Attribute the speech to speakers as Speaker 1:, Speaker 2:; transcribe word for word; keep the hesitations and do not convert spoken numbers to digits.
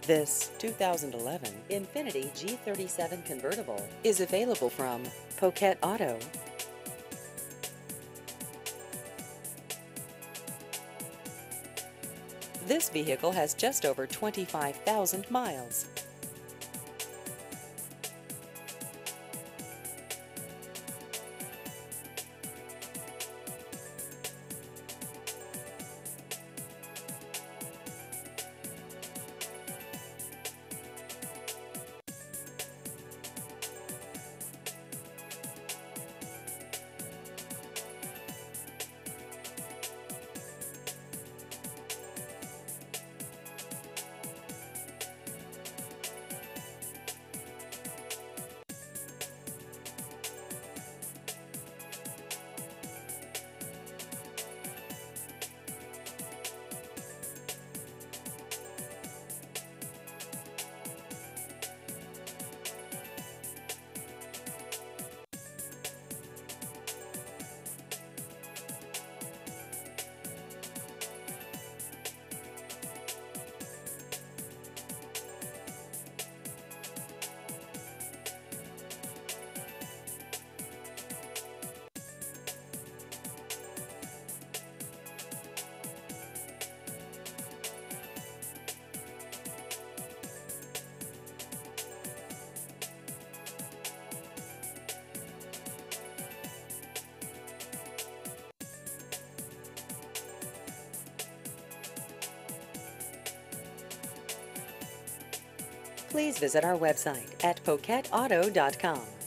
Speaker 1: This two thousand eleven Infiniti G thirty-seven convertible is available from Poquet Auto. This vehicle has just over twenty-five thousand miles. Please visit our website at poquet auto dot com.